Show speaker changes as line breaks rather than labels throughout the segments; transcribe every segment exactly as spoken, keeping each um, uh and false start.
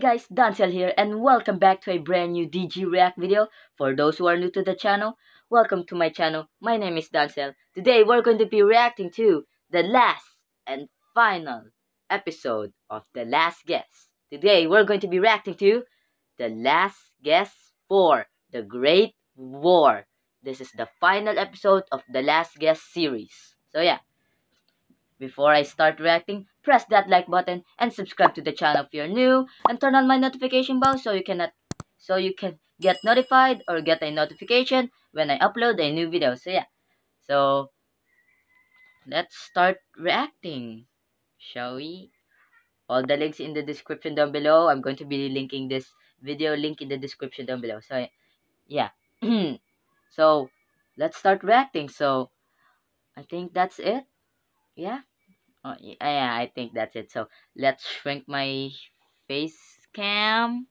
guys, Dancel here and welcome back to a brand new D G React video. For those who are new to the channel, welcome to my channel. My name is Dancel. Today we're going to be reacting to the last and final episode of The Last Guest. Today we're going to be reacting to The Last Guest for The Great War. This is the final episode of The Last Guest series. So yeah, before I start reacting, press that like button and subscribe to the channel if you're new, and turn on my notification bell so you cannot so you can get notified or get a notification when I upload a new video. So yeah. So let's start reacting, shall we? All the links in the description down below. I'm going to be linking this video link in the description down below. So yeah. So let's start reacting. So I think that's it. Yeah. Oh, y- yeah, I think that's it. So let's shrink my face cam.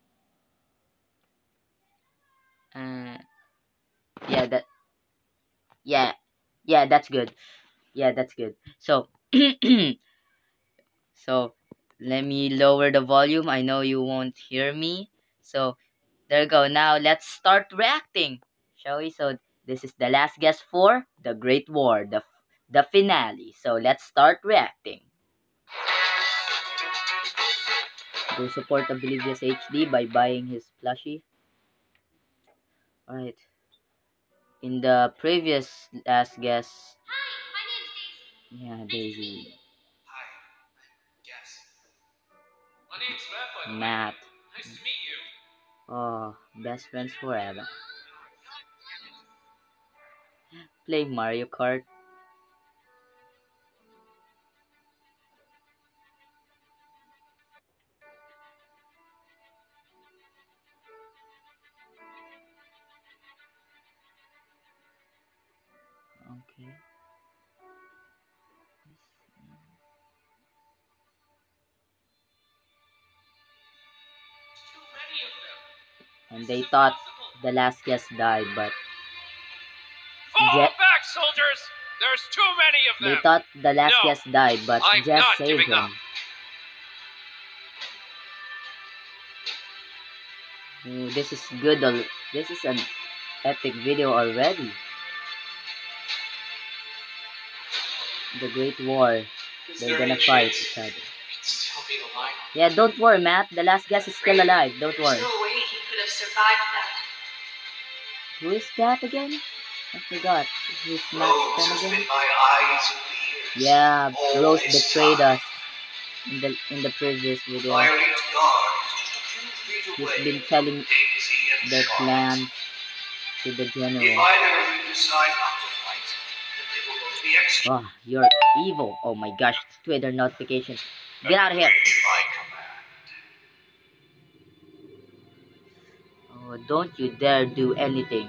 Uh, yeah, that. Yeah, yeah, that's good. Yeah, that's good. So, so let me lower the volume. I know you won't hear me. So there you go. Now let's start reacting, shall we? So this is the last guest for the Great War, the the finale. So let's start reacting. Go support Oblivious H D by buying his plushie. Alright. In the previous last guest. Yeah, Daisy.
Hi, Guess. My name's Matt, by the way.
Matt.
Nice to meet you.
Oh, best friends forever. Play Mario Kart. Okay.
Too many of them.
And they thought the last guest died, but
Fall
Jet.
back, soldiers! There's too many of them.
They thought the last
No,
guest died, but
I'm
Jess
not
saved
giving
him.
up.
Ooh, this is good. al- This is an epic video already. The Great War.
Is
They're
there
gonna
any
fight
chance
each other.
he could still be alive?
Yeah, don't worry, Matt. The last guest is still alive. Don't
There's
worry.
no way he could have survived that.
Who is that again? I forgot. Who's Matt's
Rose
friend
has
again?
been my eyes and ears.
Yeah,
all
Rose
this
betrayed
time.
us in the in the previous video.
Violet Guard is just a few feet
He's
away
been
from
telling
Daisy and
the
Charlotte.
plan to the
If
general.
either of you decide not to fight, then they will both be executed.
Oh, you're evil. Oh my gosh, Twitter notification. Get out of here.
Await my command.
Oh, don't you dare do anything.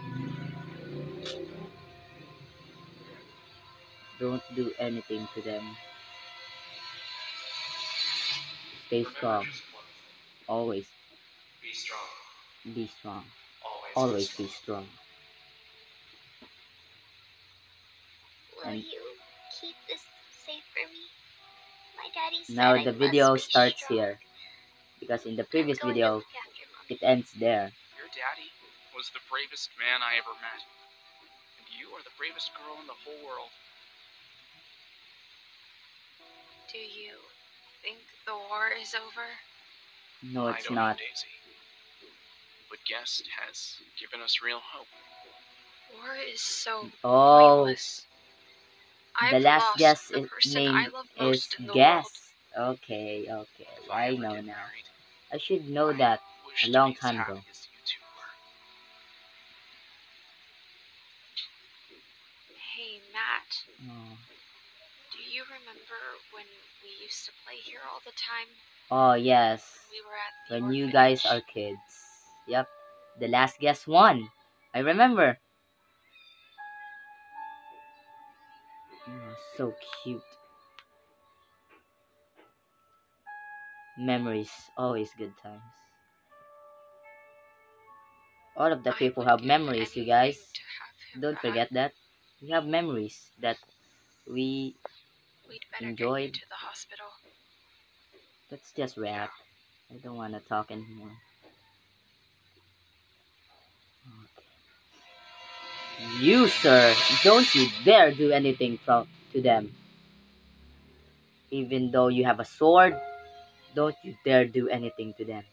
Don't do anything to them. Stay
Remember
strong.
just one thing.
Always
Be strong.
be strong.
Always,
Always
be
be
strong.
strong.
Will
And
you keep this safe for me? My daddy said
now
I
the
must
video
be
starts
strong.
here. Because in the
I'm
previous
going to
video,
look after Mommy.
it ends there.
Your daddy was the bravest man I ever met. And you are the bravest girl in the whole world.
Do you think the war is over?
No,
I
it's
don't
not.
know, Daisy. But Guest has given us real hope.
War is so
Oh,
pointless.
the
I've
last
lost
guest
the
is,
person
name
I love
is
most in the
Guest. Okay, okay.
If I
I
ever
know
get
now.
married,
I should know
I
that
wish
a
to
long
be as
time
happy
ago.
as you two were.
world. Hey, Matt,
Oh.
do you remember when we used to play here all the time?
Oh yes,
We were at the
when you guys are
orphanage?
kids. Yep, the last guest won. I remember. Oh, so cute. Memories, always good times. All of the
I
people
would
have
give
memories, you
anything
guys.
to have him
Don't
back.
forget that. We have memories that we
We'd better get you
enjoyed.
to the hospital.
Let's just
Yeah,
rap. I don't want to talk anymore. Okay. You, sir, don't you dare do anything from to them. Even though you have a sword, don't you dare do anything to them.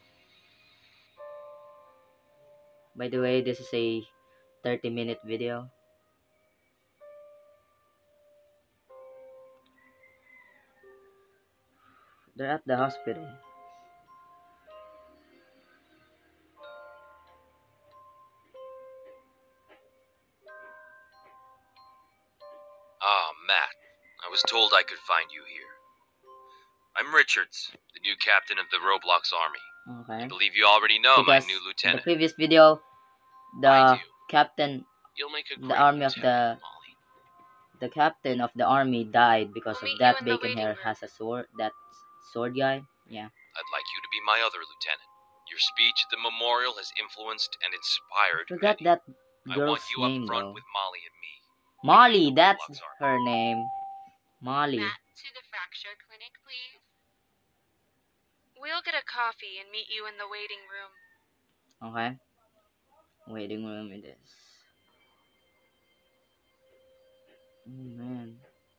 By the way, this is a thirty minute video. They're at the hospital.
Ah, Matt. I was told I could find you here. I'm Richards, the new captain of the Roblox army.
Okay.
I believe you already know
Because
my new
in the
lieutenant.
previous video, the
I do.
captain,
You'll make a
the
great
army of the
lieutenant, Molly.
the captain of the army died because
We'll
of
meet you
that
in the
bacon
waiting
hair
room.
has a sword. That sword guy. Yeah.
I'd like you to be my other lieutenant. Your speech at the memorial has influenced and inspired
Forgot
many.
that
I
girl's
want you
name
up front
though.
with Molly and me.
Molly.
The
That's
Roblox army.
her name. Molly.
Matt, to the fracture clinic, please. We'll get a coffee and meet you in the waiting room.
Okay. Waiting room it is. Oh man.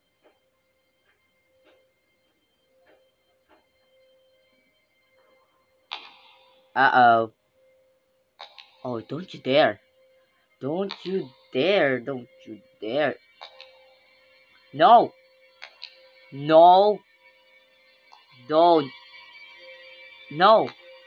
Uh oh. Oh, don't you dare. Don't you dare. Don't you dare. No. No. Don't. No.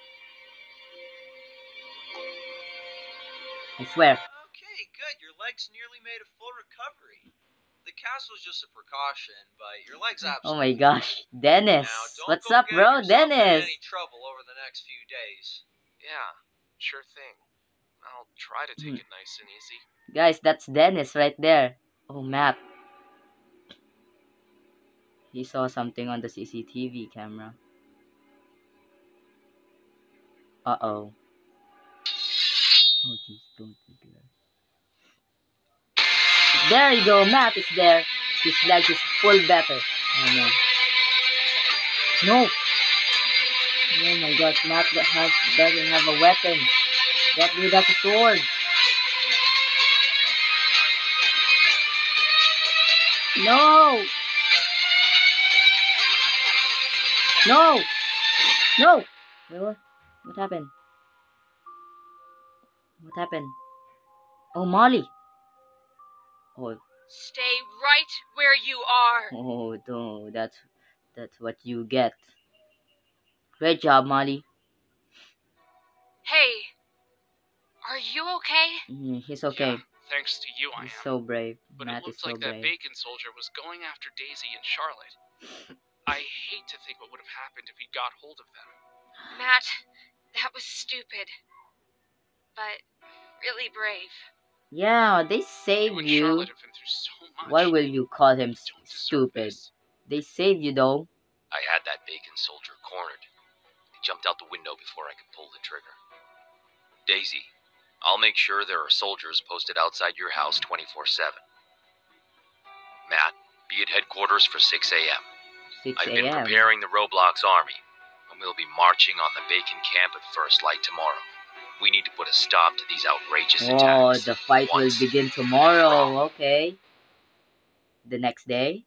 I swear.
Okay, good. Your legs nearly made a full recovery. The castle's just a precaution, but your legs
Oh
absolutely.
my gosh. Dennis.
Now, don't
What's
go
up,
getting
bro?
yourself into
Dennis.
any trouble over the next few days.
Yeah, sure thing. I'll try to take
Hmm.
it nice and easy.
Guys, that's Dennis right there. Oh, Matt. He saw something on the C C T V camera. Uh-oh. Oh, jeez. Don't do that. There you go. Matt is there. His leg is full better. Oh, no. No. Oh, my gosh. Matt that has, doesn't have a weapon. That dude has a sword. No. No. No. Wait, what? What happened? What happened? Oh, Molly. Oh,
Stay right where you are.
oh, no. That's that's what you get. Great job, Molly.
Hey, are you okay?
Mm, he's okay.
Yeah, thanks to you, I
He's
am.
so brave.
But
Matt
it
is
looked
so
like that
brave.
bacon soldier was going after Daisy and Charlotte. I hate to think what would have happened if he got hold of them.
Matt, that was stupid. But really brave.
Yeah, they
You
saved
and
you.
Charlotte have been through so much.
Why will you call him
You
s-
don't deserve
stupid?
this.
They saved you though.
I had that bacon soldier cornered. He jumped out the window before I could pull the trigger. Daisy, I'll make sure there are soldiers posted outside your house twenty-four seven. Matt, be at headquarters for six a m
six
I've been
a m
preparing the Roblox army, and we'll be marching on the bacon camp at first light tomorrow. We need to put a stop to these outrageous
Oh,
attacks.
the fight will
once
begin
and for
tomorrow.
all.
Okay. The next day.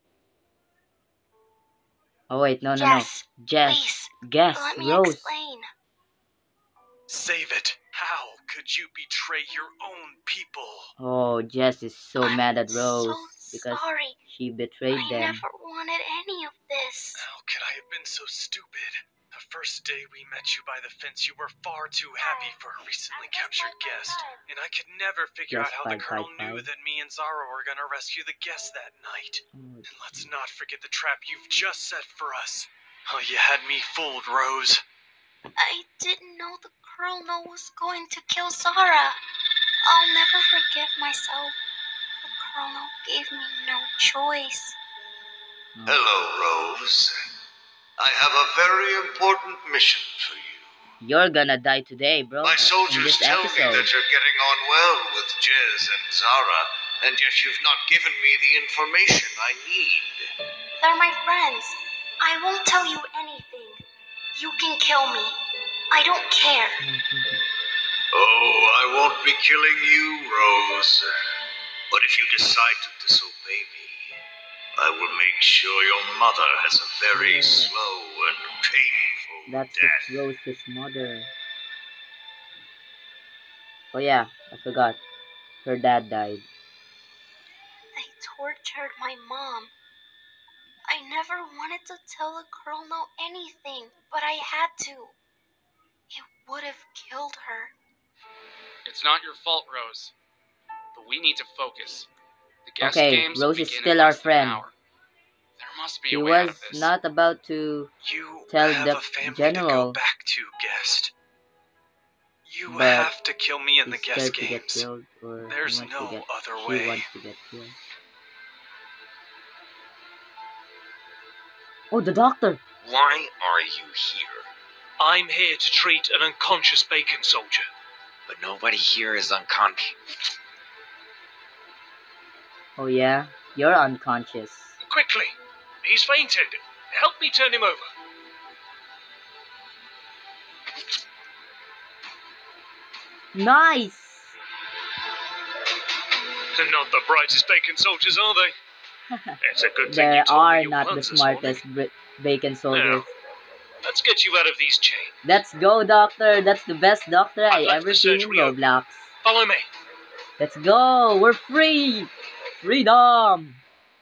Oh wait, no, no, no.
Jess,
Jess,
please,
Guess,
let me
Rose.
explain.
Save it. How could you betray your own people?
Oh, Jess is so
I'm
mad at Rose
so
because
sorry.
she betrayed
I
them.
never wanted any of this.
How could I have been so stupid? The first day we met you by the fence, you were far too happy for a recently captured guest. And I could never figure
Yes,
out how the
five,
colonel
five,
knew
five.
that me and Zara were gonna rescue the guest that night.
Oh,
And let's not forget the trap you've just set for us. Oh, you had me fooled, Rose.
I didn't know the colonel was going to kill Zara. I'll never forgive myself. The colonel gave me no choice.
Hello, Rose. I have a very important mission for you.
You're gonna die today, bro.
My
In
soldiers
this
tell me
episode.
that you're getting on well with Jez and Zara, and yet you've not given me the information I need.
They're my friends. I won't tell you anything. You can kill me. I don't care.
Oh, I won't be killing you, Rose. But if you decide to disobey me, I will make sure your mother has a very
Yeah.
slow and painful
That's
death.
it's Rose's mother. Oh yeah, I forgot. Her dad died.
They tortured my mom. I never wanted to tell the colonel anything, but I had to. It would have killed her.
It's not your fault, Rose. But we need to focus. The guest
Okay,
games
Rose is
begin in
still our
less than an
friend.
hour. There must be
He
a way out
was
of this.
not about to
You
tell
have
the
a family
general,
to go back to, guest. You
but
have to kill me in the
he's
guest
scared to get
games.
killed, or he
There's
wants
no
to get,
other
she
way.
wants to get killed. Oh, the doctor!
Why are you here?
I'm here to treat an unconscious Bacon soldier.
But nobody here is unconscious.
Oh yeah, you're unconscious.
Quickly! He's fainted. Help me turn him over.
Nice!
Not the brightest Bacon soldiers, are they? It's a good thing
There
you told me
are
your
not the
plans this morning.
smartest bri- bacon soldiers.
Let's get you out of these chains.
Let's go, doctor! That's the best doctor I
I've left
ever
the
seen in
surgery open.
Roblox.
Follow me.
Let's go! We're free! Freedom!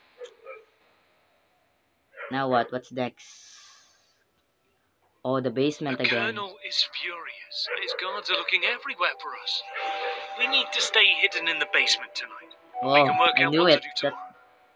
Now what? What's next? Oh, the basement
The
again.
Colonel is furious, and his guards are looking everywhere for us. We need to stay hidden in the basement tonight.
Oh,
we can work
I
out
knew
what
it.
to do
That...
tomorrow.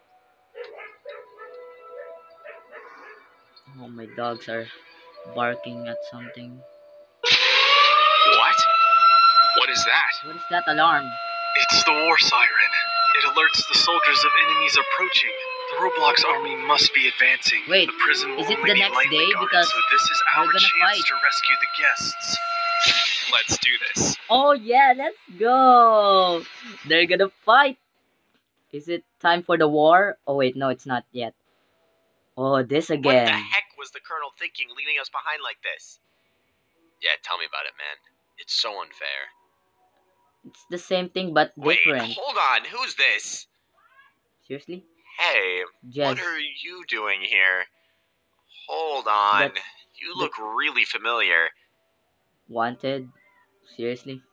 Oh, my dogs are barking at something.
What? What is that?
What is that alarm?
It's the war siren. It alerts the soldiers of enemies approaching. The Roblox army must be advancing.
Wait,
the prison will
is it
only
the
be
next
lightly
day?
guarded,
Because
so this is
we're
our
gonna
chance
fight.
to rescue the guests.
Let's do this.
Oh yeah, let's go! They're gonna fight! Is it time for the war? Oh wait, no, it's not yet. Oh, this
What
again.
the heck was the Colonel thinking, leaving us behind like this?
Yeah, tell me about it, man. It's so unfair.
It's the same thing but
Wait,
different.
hold on. Who's this?
Seriously?
Hey,
Jez.
what are you doing here? Hold on.
That's
You look really familiar.
wanted? Seriously?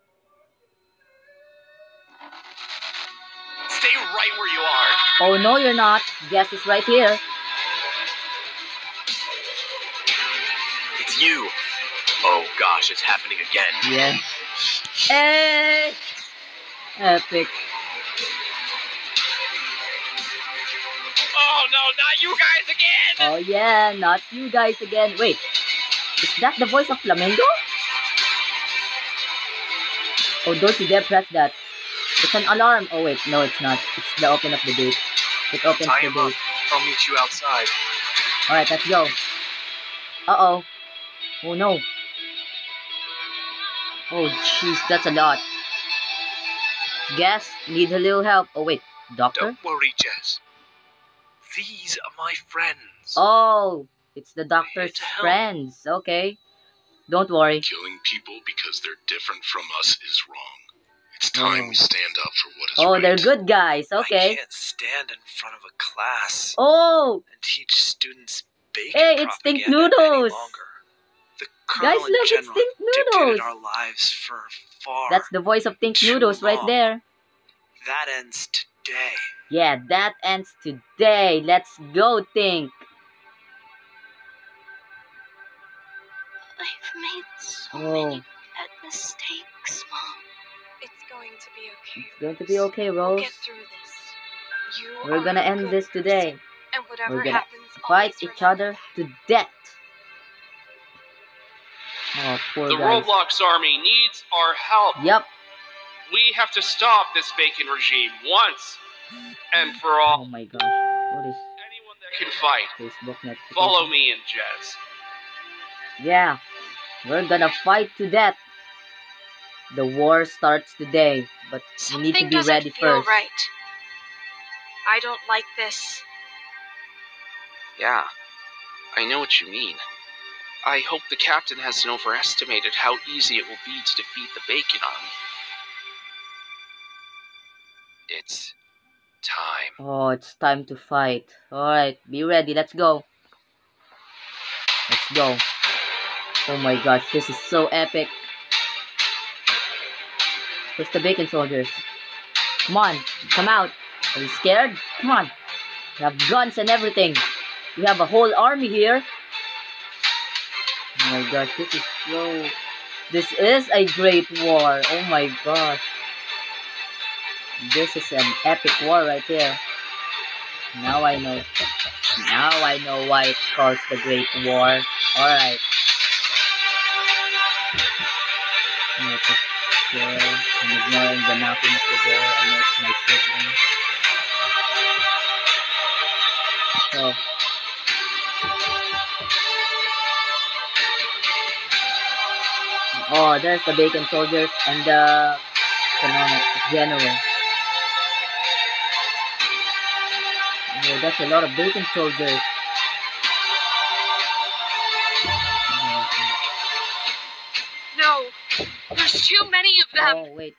Stay right where you are.
Oh no, you're not. Guess is right here.
It's you. Oh gosh, it's happening again.
Yeah. Hey! Epic.
Oh no, not you guys again!
Oh yeah, not you guys again. Wait, is that the voice of Flamingo? Oh, don't you dare press that. It's an alarm. Oh wait, no it's not. It's the open of the gate. It opens
Tie
the
him up.
gate.
I'll meet you outside.
Alright, let's go. Uh-oh. Oh no. Oh jeez, that's a lot. Guess, need a little help. Oh wait, doctor?
Don't worry, Jez. These are my friends.
Oh, it's the
Here
doctor's
to help.
friends. Okay. Don't worry.
Killing people because they're different from us is wrong. It's
Oh.
time we stand up for what is
Oh,
right.
they're good guys.
I
Okay.
can't stand in front of a class
Oh,
and teach students bacon
Hey, it's Think
propaganda
Noodles.
any longer. The
Guys,
Colonel
look,
and
it's
General
Think
dictated
Noodles.
our lives for far.
that's the voice of Think
Too
Noodles right
long.
there.
That ends today.
Yeah, that ends today. Let's go, Think.
I've made so
Oh,
many bad mistakes, Mom.
It's going to be okay.
it's going to be
Rose.
okay,
We'll
Rose.
get through this. You
We're
are
gonna
a
end
good
this
person,
today.
And whatever
We're gonna
happens,
fight
always
each
remember
other to death. Oh, poor
The
guys.
Roblox army needs our help.
Yep.
We have to stop this bacon regime once and for
Oh
all.
my gosh. What is
Anyone that can fight,
Facebook notification?
follow me and Jez.
Yeah. We're gonna fight to death. The war starts today, but we need to
Something
be
doesn't
ready
feel
first.
right. I don't like this.
Yeah, I know what you mean.
I hope the captain hasn't overestimated how easy it will be to defeat the Bacon Army.
It's time.
Oh, it's time to fight. Alright, be ready. Let's go. Let's go. Oh my gosh, this is so epic. Where's the Bacon soldiers? Come on, come out. Are you scared? Come on. We have guns and everything. We have a whole army here. Oh my gosh, this is so... This is a great war. Oh my gosh. This is an epic war right here. Now I know. Now I know why it's called the Great War. Alright. I'm ignoring the knocking at the door. I know it's my sibling. So. Oh, there's the Bacon soldiers and the general. Oh, that's a lot of Bacon soldiers.
No, there's too many of them.
Oh, wait.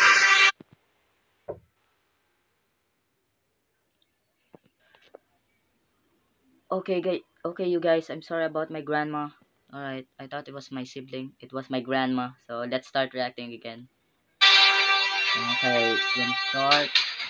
Okay, guys. Okay, you guys. I'm sorry about my grandma. Alright, I thought it was my sibling. It was my grandma. So let's start reacting again. Okay, then start.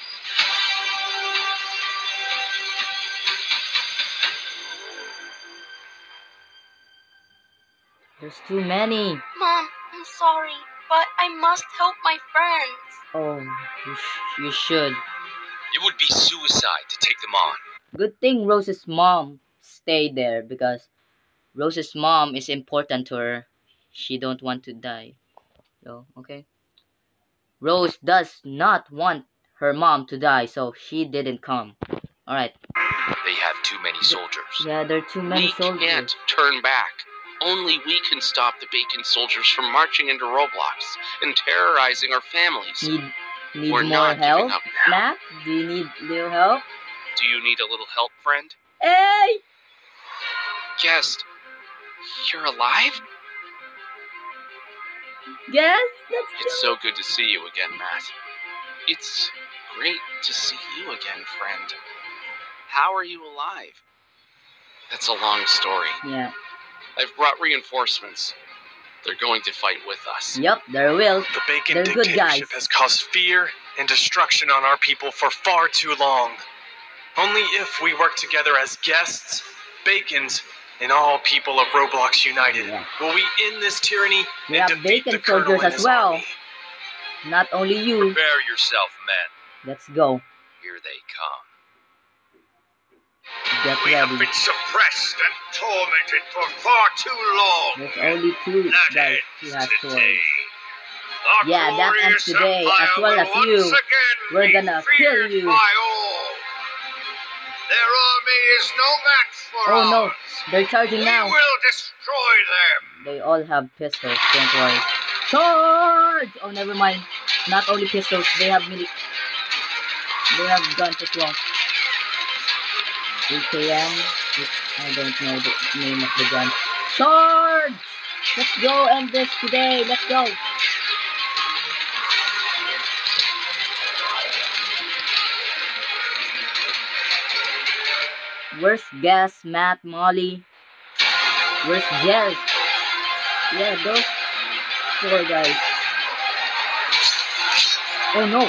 There's too many.
Mom, I'm sorry, but I must help my friends.
Oh, you, sh you should.
It would be suicide to take them on.
Good thing Rose's mom stayed there because Rose's mom is important to her. She don't want to die. So, okay. Rose does not want her mom to die, so she didn't come. Alright.
They have too many soldiers.
Yeah, there are too many
we
soldiers.
We can't turn back. Only we can stop the Bacon soldiers from marching into Roblox and terrorizing our families.
Need, need
We're
more
not
help,
giving up now.
Matt? Do you need little help?
Do you need a little help, friend?
Hey!
Guest, you're alive?
Yes, that's
It's so good to see you again, Matt. It's great to see you again, friend. How are you alive? That's a long story.
Yeah.
I've brought reinforcements. They're going to fight with us.
Yep, there will.
The Bacon
They're good guys.
dictatorship has caused fear and destruction on our people for far too long. Only if we work together as guests, Bacons, and all people of Roblox united,
Yeah.
will we end this tyranny
We
and
have
defeat
Bacon
the Colonel
soldiers
and
as
his
well.
army.
Not only you.
Prepare yourself, men.
Let's go.
Here they come.
Get
We have
ready.
been suppressed and tormented for far too long.
There's only two
That
guys who
ends
have swords.
today. Our
Yeah, that ends
glorious
today, as
empire
well
will
as
once
you.
again
We're
be
gonna kill
feared
you.
by all. Their army is no match for
Oh no,
ours.
they're charging
We
now.
will destroy them.
They all have pistols, don't worry. Charge! Oh, never mind. Not only pistols, they have mili- They have guns as well. A K M. I don't know the name of the gun. Charge! Let's go end this today. Let's go. Where's Gas, Matt, Molly? Where's Jez? Yeah, those four guys. Oh no!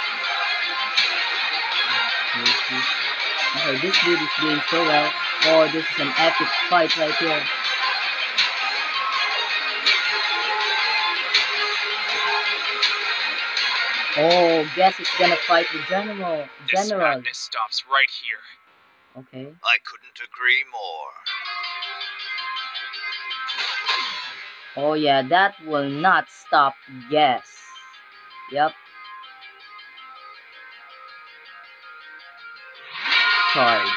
Okay, this dude is doing so well. Oh, this is an epic fight right here. Oh, Gas is gonna fight the general.
This
General.
madness stops right here.
Okay.
I couldn't agree more.
Oh yeah, that will not stop Gas. Yep. Charge.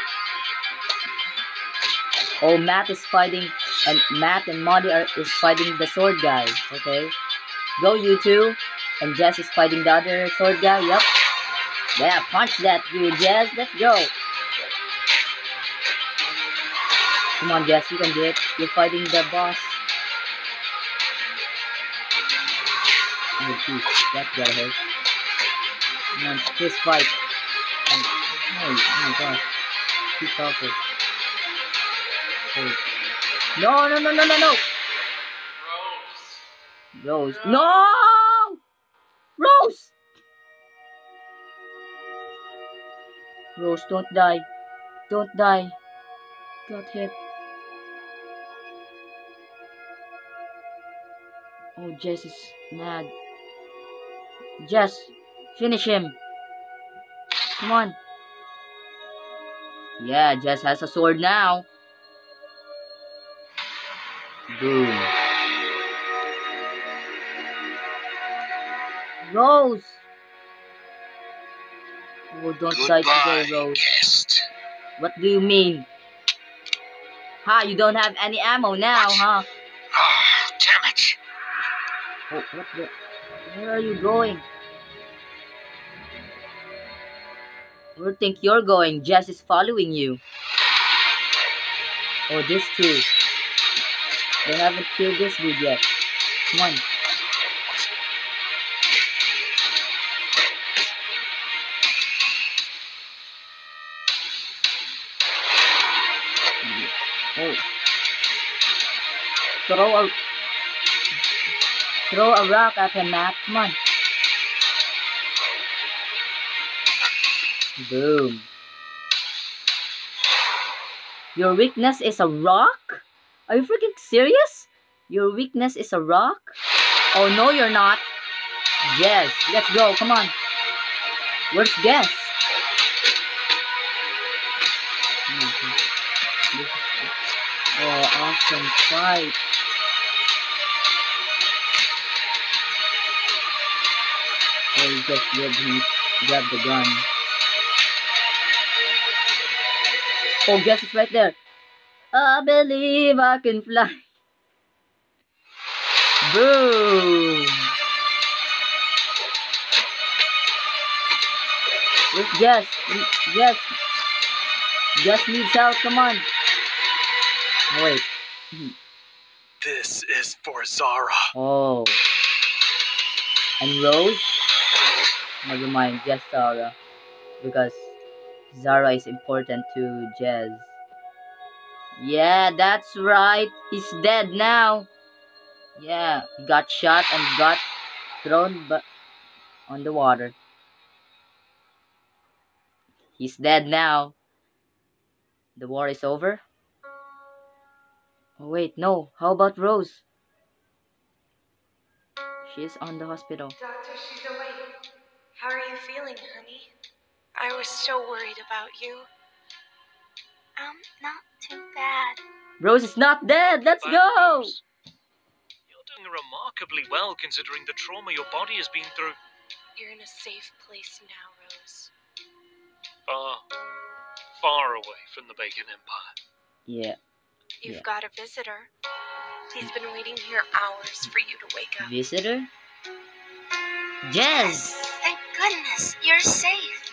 Oh, Matt is fighting, and Matt and Molly are is fighting the sword guy. Okay. Go you two. And Jess is fighting the other sword guy. Yep. Yeah, punch that dude, Jess. Let's go. Come on, Jess, you can do it. You're fighting the boss. Oh, geez, that gotta hurt. Come on, please fight. Oh, oh my god. Keep powerful. Oh. No, no, no, no, no, no! Rose. Rose. No! Rose! Rose, don't die. Don't die. Got hit. Oh, Jess is mad. Jess, finish him. Come on. Yeah, Jess has a sword now. Boom. Rose. Oh, don't die today, Rose.
Guest.
What do you mean? Ha, you don't have any ammo now,
What?
huh?
Ah, damn it.
Oh, what the? Where are you going? Where do you think you're going? Jess is following you. Oh, this too. They haven't killed this dude yet. Come on. Oh. Throw a throw a rock at him, Matt. Come on. Boom. Your weakness is a rock? Are you freaking serious? Your weakness is a rock? Oh no, you're not. Yes, let's go. Come on. Where's Guess? Oh, awesome fight. Oh, he just grabbed him, grabbed the gun. Oh, Guess is right there. I believe I can fly. Boom. Where's Guess? Guess. Guess needs help. Come on. Oh, wait.
This is for Zara.
Oh. And Rose? Never mind, just Zara. Because Zara is important to Jez. Yeah, that's right. He's dead now. Yeah, he got shot and got thrown but on the water. He's dead now. The war is over. Oh wait, no. How about Rose? She's on the hospital.
Doctor, she's awake. How are you feeling, honey? I was so worried about you.
Um, not too bad.
Rose is not dead. Let's
Back,
go.
Rose. You're doing remarkably well considering the trauma your body has been through.
You're in a safe place now, Rose.
Far, far away from the Bacon Empire.
Yeah.
You've
Yeah.
got a visitor. He's been waiting here hours for you to wake up.
Visitor? Jez.
Thank goodness, you're safe.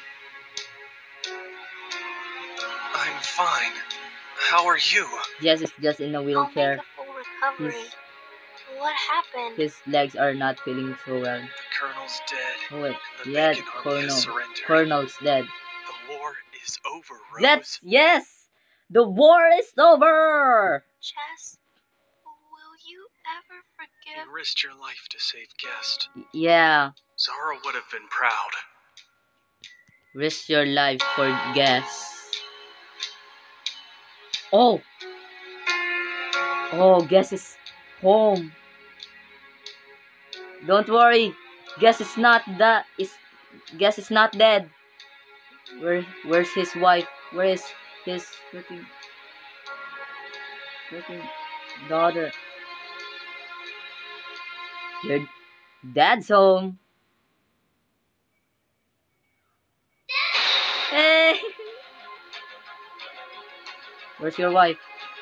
I'm fine. How are you?
Jez is just in a
I'll
wheelchair.
make a full recovery.
He's-
What happened?
His legs are not feeling so well.
The Colonel's dead.
Oh wait,
The
yeah,
Bacon Army
Colonel.
has surrendered.
Colonel's dead.
The war is over, Rose.
Let's, yes! The war is over!
Jess, will you ever forgive?
You risked your life to save Guest.
Yeah,
Zara would have been proud.
risk your life for Guess. Oh! Oh, Guess is home. Don't worry, Guess is not that is Guess is not dead. Where where's his wife? Where is his freaking freaking daughter? Your dad's home. Hey! Where's your wife?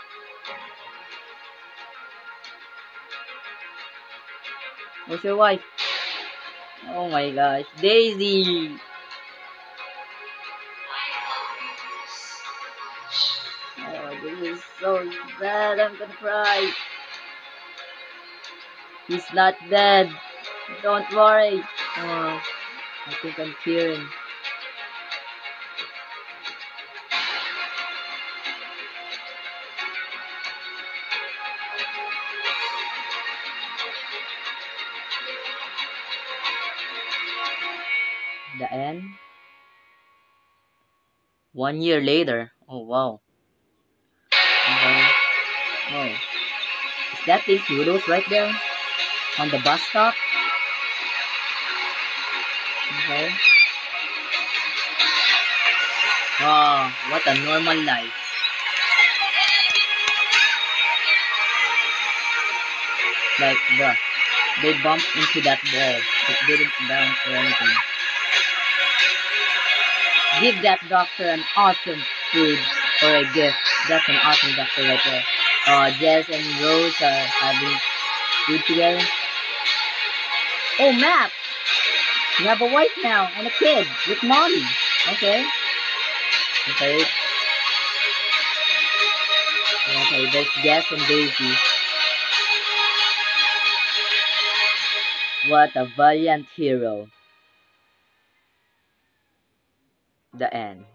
Where's your wife? Oh my gosh, Daisy! Oh, This is so sad. I'm gonna cry. He's not dead. Don't worry. Oh, I think I'm tearing. The end. One year later. Oh wow. Okay. Oh. Is that Pink Noodles right there? On the bus stop? Okay. Oh, what a normal life. Like, bruh, they bumped into that wall. It didn't bounce or anything. Give that doctor an awesome food or a gift. That's an awesome doctor right there. Uh, Jess and Rose are having food together. Oh, Matt! You have a wife now and a kid with Molly. Okay. Okay. Okay, there's Jess and Daisy. What a valiant hero. The end.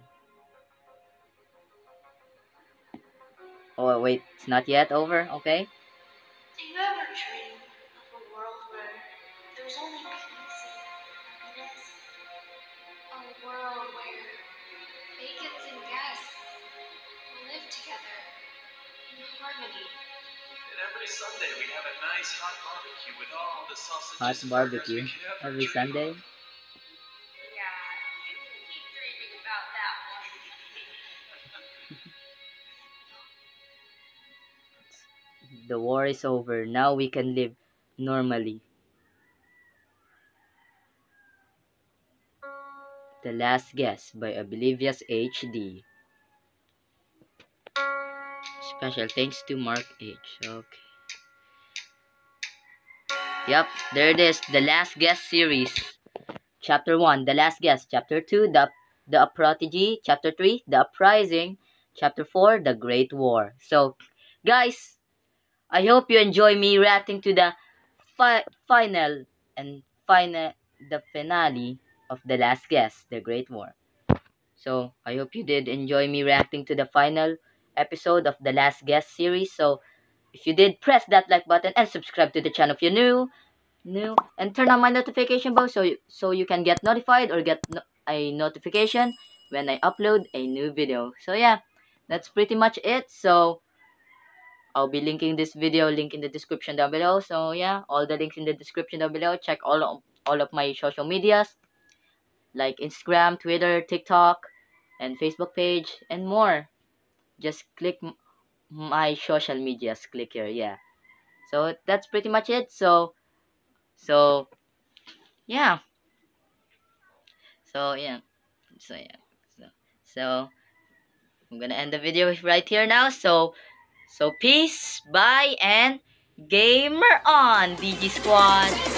Oh, wait, it's not yet over? Okay.
Do you ever dream of a world where there's only peace and happiness? A world where Bacons and guests live together in harmony.
And every Sunday we have a nice hot barbecue with all the sausages.
Hot
and burgers
barbecue
we could ever
every
dream
Sunday.
of.
Yeah, you can keep dreaming about that one.
The war is over. Now we can live normally. The Last Guest by Oblivious H D. Special thanks to Mark H. Okay. Yep, there it is. The Last Guest series. Chapter one, The Last Guest. Chapter two, The, the Prodigy. Chapter three, The Uprising. Chapter four, The Great War. So, guys, I hope you enjoy me reacting to the fi final and final the finale of The Last Guest, The Great War. So, I hope you did enjoy me reacting to the final episode of The Last Guest series. So, if you did, press that like button and subscribe to the channel if you're new. New and turn on my notification bell so you, so you can get notified or get no a notification when I upload a new video. So yeah, that's pretty much it. So I'll be linking this video link in the description down below. So yeah, all the links in the description down below. Check all of, all of my social medias like Instagram, Twitter, TikTok, and Facebook page and more. Just click my social medias. Click here, yeah. So that's pretty much it. So So, yeah. So, yeah. So, yeah. So, so, I'm gonna end the video right here now. So, so peace, bye, and gamer on, D G Squad.